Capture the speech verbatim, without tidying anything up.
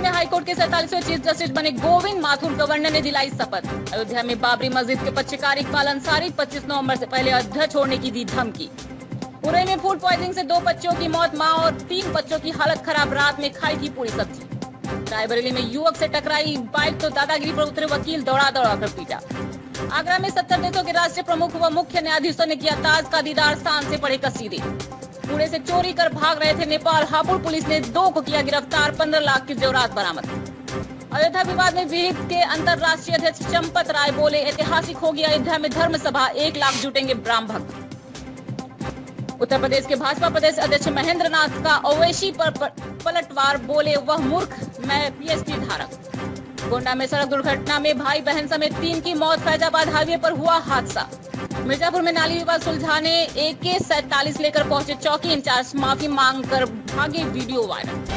में हाईकोर्ट के सैंतालीसवें chief justice बने गोविंद माथुर गवर्नर ने दिलाई शपथ। अयोध्या में बाबरी मस्जिद के पक्षकार इकबाल अंसारी पच्चीस नवंबर से पहले अयोध्या छोड़ने की दी धमकी। पुणे में फूड पॉइजनिंग से दो बच्चों की मौत, मां और तीन बच्चों की हालत खराब, रात में खाई थी पूरी सब्जी। रायबरेली में युवक से टकराई बाइक तो दादागिरी पर उतरे वकील दौड़ा दौड़ा कर पीटा। आगरा में सत्तर देशों के राष्ट्रीय प्रमुख व मुख्य न्यायाधीशों ने किया ताज का दीदार, शान से पढ़े कसीदे। पुणे से चोरी कर भाग रहे थे नेपाल, हापुड़ पुलिस ने दो को किया गिरफ्तार, पंद्रह लाख की जेवरात बरामद। अयोध्या विवाद में विहिप के अंतर्राष्ट्रीय अध्यक्ष चंपत राय बोले, ऐतिहासिक होगी अयोध्या में धर्म सभा, एक लाख जुटेंगे ब्राह्म भक्त। उत्तर प्रदेश के भाजपा प्रदेश अध्यक्ष महेंद्र नाथ का ओवैसी पर पलटवार, बोले वह मूर्ख, मैं पीएचडी धारक। गोंडा में सड़क दुर्घटना में भाई बहन समेत तीन की मौत, फैजाबाद हाईवे पर हुआ हादसा। मिर्जापुर में नाली विवाद सुलझाने ए के सैंतालीस लेकर पहुंचे चौकी इंचार्ज, माफी मांग कर भागे, वीडियो वायरल।